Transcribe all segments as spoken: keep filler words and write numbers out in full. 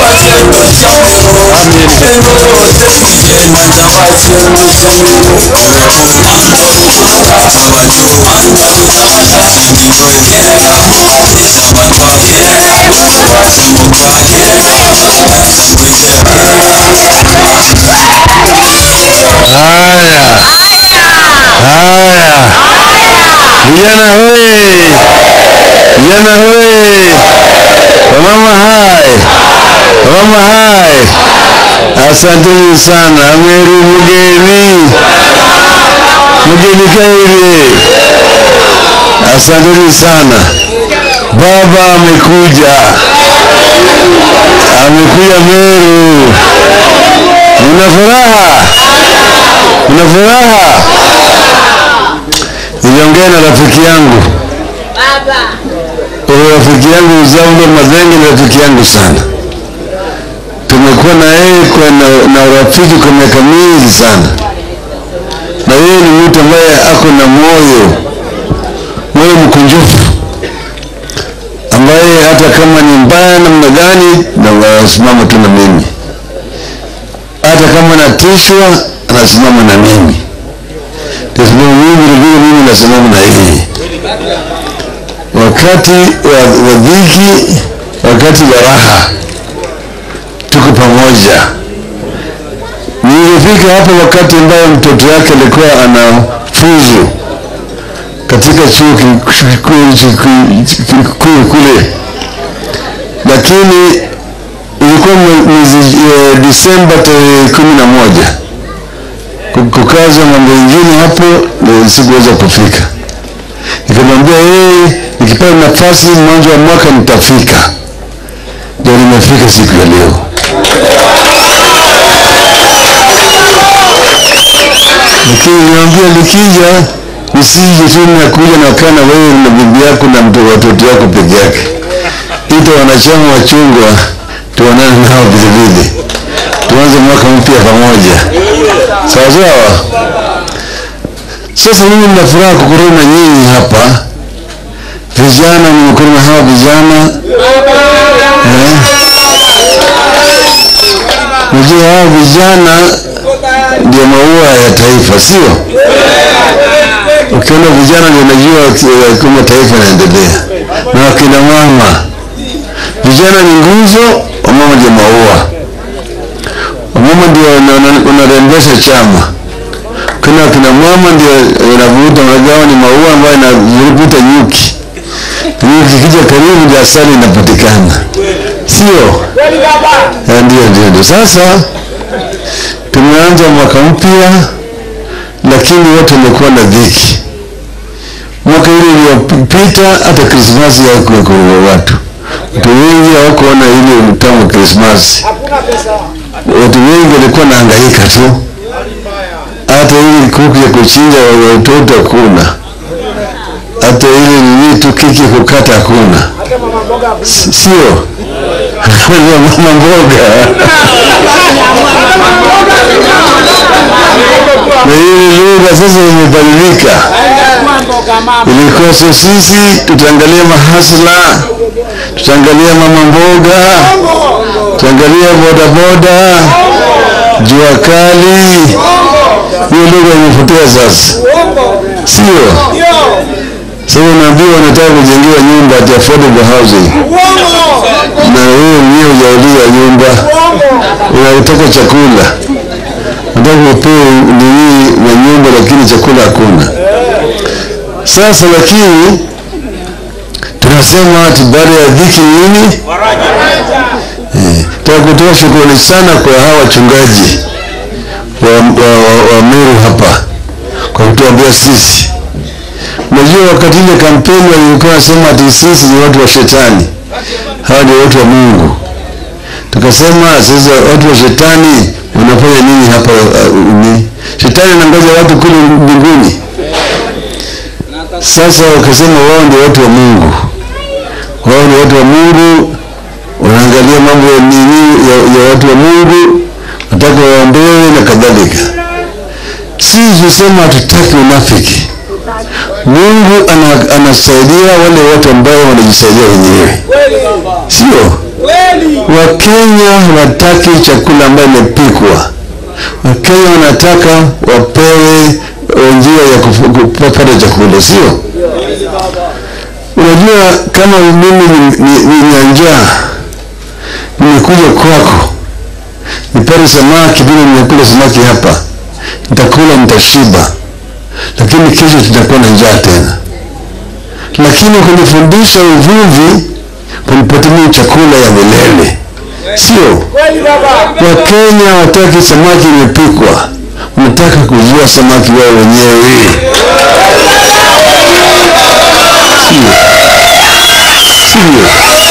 Vijana hoi, vijana hoi, wamama hai, wamama hai, asanteni sana, Meru mgeni, mgeni kairi, asanteni sana, baba amekuja, amekuja Meru, una furaha, una furaha. Niliongea na rafiki yangu baba, huyo rafiki yangu Zaundo Madenge ni rafiki yangu sana, tumekuwa na yeye kwa na, na urafiki kwa miaka mingi sana, na yeye ni mtu ambaye ako na moyo moyo mkunjufu, ambaye hata kama ni mbaya namna gani na wasimama tu na mimi, hata kama natishwa anasimama na mimi. Kwa mimi ndio mimi nasimama na yeye wakati wa, wa dhiki, wakati wa raha, tuko pamoja. Nilifika hapa wakati ambao mtoto wake alikuwa anafuzu katika chuo kikuu kule, lakini ilikuwa mwezi Disemba tarehe kumi na moja, kukaza mambo mengine hapo sikuweza kufika. Nikamwambia yeye nikipata nafasi mwanzo wa mwaka nitafika. Ndio nimefika siku ya leo. Lakini niambia nikija nisije tu nakuja na kana wewe na bibi yako na mtoto watoto wako peke yake. Ito wanachama wa chungwa tuonane nao vile vile. Tuanze mwaka mpya pamoja. Sawa sawa. Sasa mimi nina furaha kukuruna nyinyi hapa. Vijana, nimekuruna hawa vijana. Eh? Mjua hawa vijana ndio maua ya taifa, sio? Ukiona vijana ndio unajua kama taifa linaendelea. Na wakina mama, vijana ni nguzo, mama ndio maua. Mama ndio unarembesha chama. Kuna kina mama ndio inavuta, unajua ni maua ambayo inavuta nyuki. Nyuki kija karibu ndio asali inapatikana. Sio? Ndio ndio ndio. Sasa tumeanza mwaka mpya, lakini wote wamekuwa na dhiki. Mwaka ule uliopita hata Krismasi haikuwa kwa watu. Watu wengi hawakuona ile utamu Krismasi. Watu wengi walikuwa wanahangaika tu. Hata ile kuku ya kuchinja watoto hakuna. Hata ile nini tu kiki kukata hakuna. Sio? Mama mboga. Na hili lugha sasa imebadilika. Ilikuwa sisi tutaangalia mahasla, tutaangalia mama mboga, tutaangalia boda boda, jua kali. Hiyo lugha imepotea sasa. Sio? Sasa unaambiwa unataka kujengewa nyumba ya affordable housing. Na wewe mwenyewe hujauliza nyumba. Unataka chakula. Unataka upewe nini na nyumba lakini chakula hakuna. Sasa lakini tunasema ati baada ya dhiki nini? Eh, tunakutoa shukrani sana kwa hawa wachungaji wa, wa, wa, wa Meru hapa kwa kutuambia sisi. Unajua wakati ile kampeni walikuwa wanasema ati sisi ni watu wa shetani, hawa ni watu wa Mungu. Tukasema sasa watu wa shetani wanafanya nini hapa? Uh, shetani anangoja watu kule mbinguni. Sasa wakasema wao ndio watu wa Mungu, wao ni watu wa Mungu, wanaangalia mambo ya nini ya, ya watu wa Mungu, wataka waombewe na kadhalika. Sisi tusema hatutaki unafiki. Mungu anasaidia wale watu ambao wanajisaidia wenyewe. Sio? Wakenya Wakenya hawataki chakula ambayo imepikwa. Wakenya wanataka wapewe njia ya kupata chakula, sio? Unajua kama mimi ni njaa, nimekuja kwako nipate samaki, bila nimekula samaki hapa, nitakula nitashiba, lakini kesho tutakuwa na njaa tena. Lakini kunifundisha uvuvi kunipatia chakula ya milele, sio? Wakenya wataki samaki imepikwa, wanataka kuvua samaki wao wenyewe. Sio?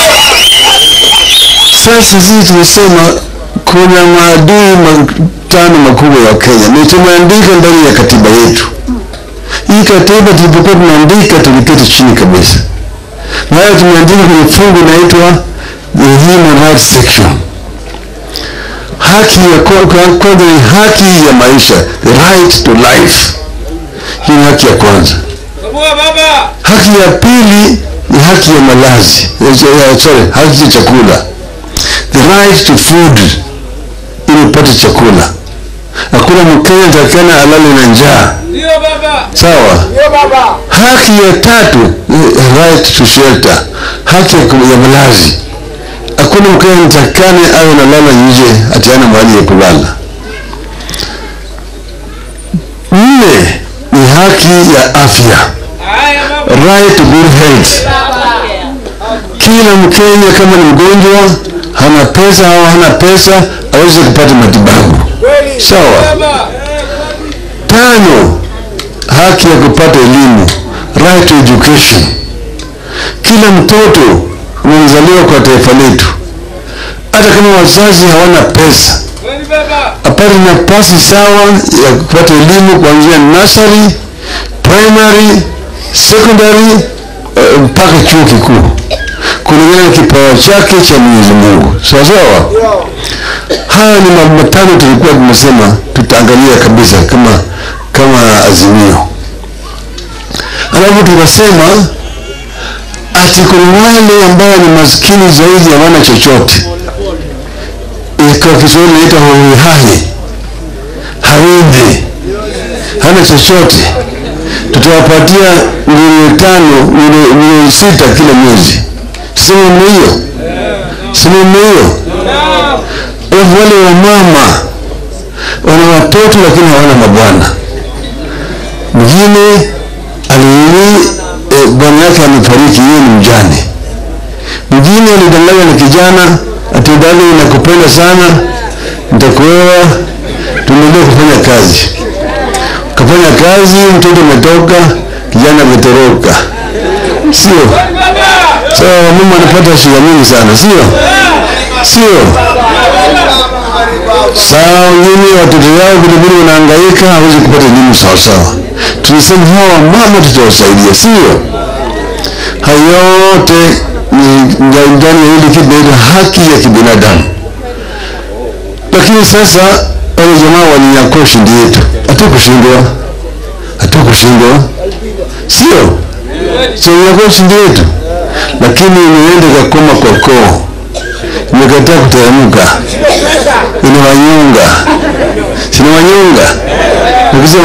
Sasa sisi tunasema kuna maadui matano makubwa ya Kenya. Ni tumeandika ndani ya katiba yetu. Hii katiba tulipokuwa tunaandika tuliketi chini kabisa. Na hayo tumeandika kwenye fungu inaitwa the human rights section. Haki ya kwanza ni haki ya maisha, the right to life. Hii ni haki ya kwanza. Haki ya pili ni haki ya malazi, sorry, haki ya chakula, the right to food, ili upate chakula. Hakuna Mkenya atakana alale na njaa. Ndio baba. Sawa? Ndio baba. Haki ya tatu, right to shelter, haki ya malazi. Hakuna Mkenya atakana awe analala nje atiana mahali ya kulala. Nne ni haki ya afya, right to good health. Kila Mkenya kama ni mgonjwa, hana pesa au hana pesa, aweze kupata matibabu. Sawa? Tano, haki ya kupata elimu, right to education. Kila mtoto mzaliwa kwa taifa letu, hata kama wazazi hawana pesa, apate nafasi sawa ya kupata elimu kuanzia nursery, primary, secondary, uh, mpaka chuo kikuu, kulingana na kipawa chake cha Mwenyezi Mungu. Sawa sawa? Haya ni mambo matano tulikuwa tumesema tutaangalia kabisa kama kama azimio. Alafu tukasema ati kuna wale ambao ni maskini zaidi, hawana chochote. Kwa Kiswahili inaitwa hohehahe, hawezi, hana chochote. Tutawapatia milioni tano, milioni sita kila mwezi. Sema hiyo? Sema hiyo? Wale wa mama wana watoto lakini hawana mabwana. Mwingine aliini e, bwana yake amefariki, yeye ni mjane. Mwingine alidanganywa na kijana, ati dada nakupenda sana, nitakuoa, tuendelee kufanya kazi. Kafanya kazi, mtoto umetoka, kijana ametoroka. Sio? So mama anapata shida mingi sana, sio? Sio? Sawa, wengine watoto wao vilevile wanahangaika, hawezi kupata elimu sawa sawa. Tunasema hawa mama tutawasaidia, sio? Hayo yote ni ndani ya hili kitu haki ya kibinadamu. Lakini sasa wale jamaa walinyakua ushindi yetu. Hatukushindwa. Hatukushindwa. Sio? Sio nyakua ushindi yetu. Lakini imeenda kakoma kwa koo. Imekataa kuteremka. Inawanyonga. Sina wanyonga. Nikisema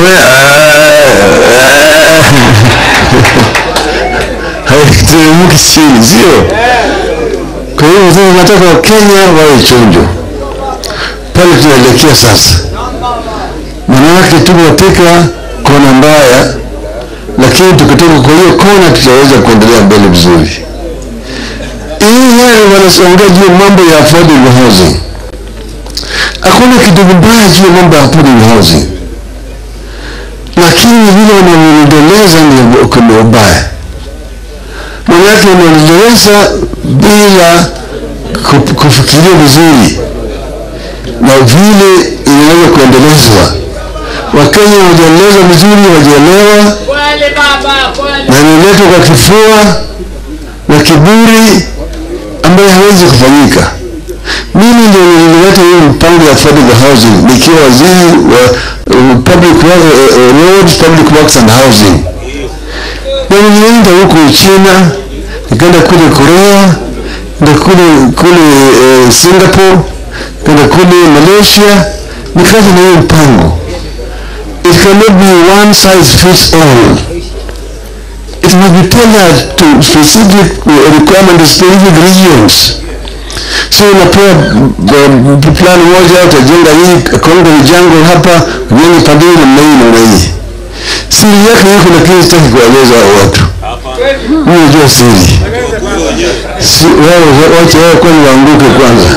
haiteremki chini, sio? Kwa hiyo sasa nataka Wakenya wawe chonjo. Pale tunaelekea sasa. Manake tumefika kona mbaya, lakini tukitoka kwa hiyo kona tutaweza kuendelea mbele vizuri. Hii yale wanasongea juu mambo ya affordable housing. Hakuna kitu mbaya juu mambo ya affordable housing. Lakini vile wanaendeleza ndio kuna ubaya. Manake wanaendeleza bila kufikiria vizuri na vile inaweza kuendelezwa. Wakenya wajaeleza vizuri, wajaelewa, na inaletwa kwa kifua na kiburi ambayo hawezi kufanyika. Mimi ndio nilileta hii mpango ya affordable housing nikiwa waziri wa uh, public work, uh, roads, public works and housing. Na nilienda huko China, nikaenda kule Korea, nikaenda kule kule uh, Singapore, kwenda kule Malaysia, nikaja na hiyo mpango. It cannot be one size fits all. It must be tailored to specific requirements of specific regions. So unapewa plan moja, utajenga hii Kongo jungle hapa, ujenga padiri na mnai na mnai. Siri yake yuko, lakini sitaki kueleza watu. Mimi najua siri. Si wao wacha wao kwani waanguke kwanza.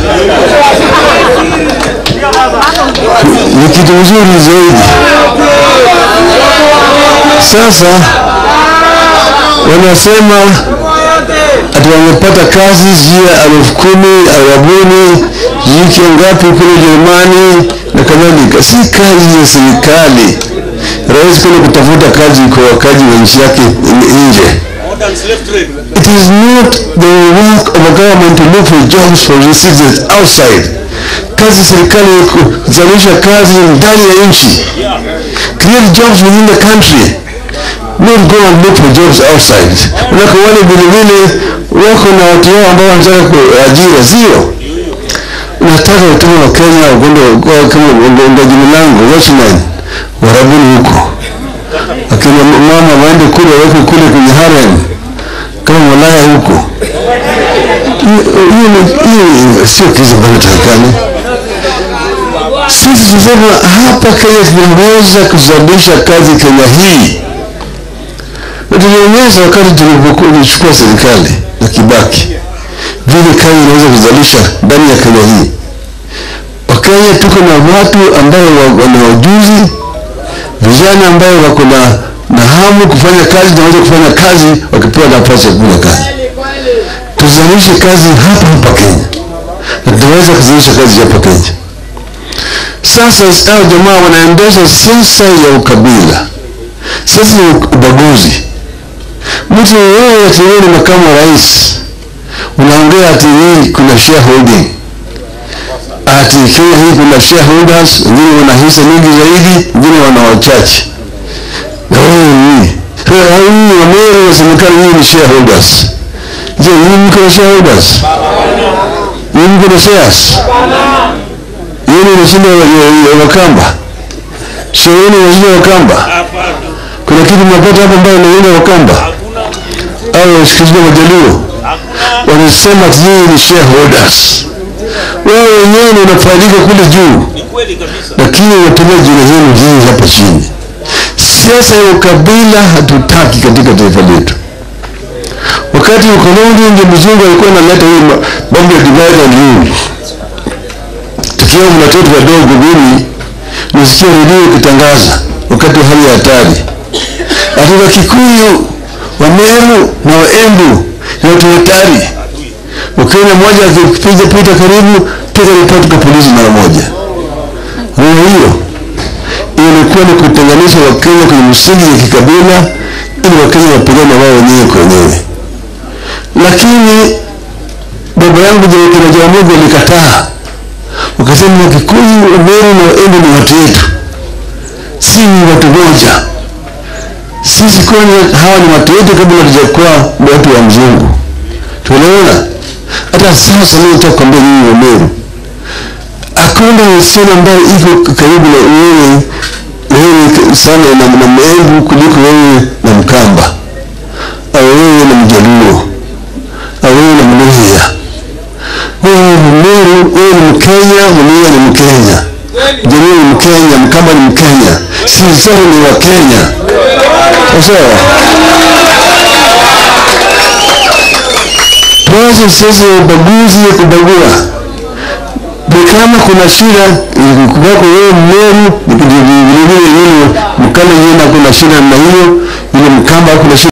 Ni kitu mzuri zaidi. Sasa wanasema ati wamepata kazi zia elfu kumi, arabuni, jiki ngapi kule Jerumani na kadhalika. Si kazi ya serikali. Rais kuna kutafuta kazi kwa wakaji wa nchi yake nje. It is not the work of a government to look for jobs for the citizens outside. Kazi serikali kuzalisha kazi ndani ya nchi. Create jobs within the country. Not go and look for jobs outside. Unako wale vile vile wako na watu wao ambao wanataka kuajira zero. Unataka utume wa Kenya ugondo kama ugondo jimilango watchman warabuni huko. Akina mama waende kule wako kule kwenye harem kama Malaya huko. Hiyo sio kitu banatakana. Sisi tunasema hapa Kenya tunaweza kuzalisha kazi Kenya hii. Na tulionyesha wakati tulipokuwa tulichukua serikali na Kibaki vile kazi inaweza kuzalisha ndani ya Kenya hii. Wakenya tuko na watu ambao wana ujuzi, vijana ambao wako na na hamu kufanya kazi, na waweza kufanya kazi wakipewa nafasi ya kufanya kazi. Tuzalishe kazi hapa hapa Kenya. Na tunaweza kuzalisha kazi hapa Kenya. Sasa hao jamaa wanaendesha siasa ya ukabila. Siasa ya ubaguzi. Mtu wewe ati wewe ni makamu wa rais, unaongea ati hii kuna shareholding, ati Kenya hii kuna shareholders, wengine wana hisa nyingi zaidi, wengine wana wachache. Na wewe ni wewe ni Wameru wasemekana hii ni shareholders. Je, hii ni kuna shareholders? Hii ni kuna shares? Hii ni mshindo wa Wakamba? Sio hii ni mshindo wa Wakamba? Kuna kitu mnapata hapa ambayo ni Wakamba? Au sikizwa Wajaluo wanasema hii ni shareholders. Wewe wenyewe unafaidika kule juu, lakini unatumia jina hili hili hapa chini. Siasa ya ukabila hatutaki katika taifa letu. Wakati ukoloni ndio mzungu alikuwa analeta hii mambo ya divide and rule. Tukiwa watoto wadogo mimi nisikia redio ikitangaza wakati hali ya hatari. Ati Wakikuyu, Wameru na Waembu ni watu hatari. Ukiona mmoja akipiga pita karibu, piga ripoti kwa polisi mara moja. Hiyo hiyo ilikuwa ni kutenganisha Wakenya kwenye msingi ya kikabila ili Wakenya wapigane wao wenyewe kwa wenyewe. Lakini baba yangu Dr. Jaramogi alikataa. Wakasema Wakikuyu, Wameru na Waembu ni watu wetu. Si ni watu moja. Sisi kwani hawa ni watu wetu kabla hatujakuwa watu wa mzungu. Tunaona hata sasa leo tutakwambia nyinyi Wameru, hakuna msichana ambaye iko karibu na wewe wewe sana na Mmeru kuliko wewe na Mkamba, au wewe na Mjaluo, au wewe na Mluhya. Wewe Mmeru, wewe ni Mkenya, Mluhya ni Mkenya, Mjaluo ni Mkenya, Mkamba ni Mkenya. Sisi sote ni Wakenya. Sawa? Tuache sasa ubaguzi ya kubagua. Kama kuna shida kwako wewe Mmeru, ndio vile vile Mkamba yeye kuna shida na hiyo, ile Mkamba kuna shida.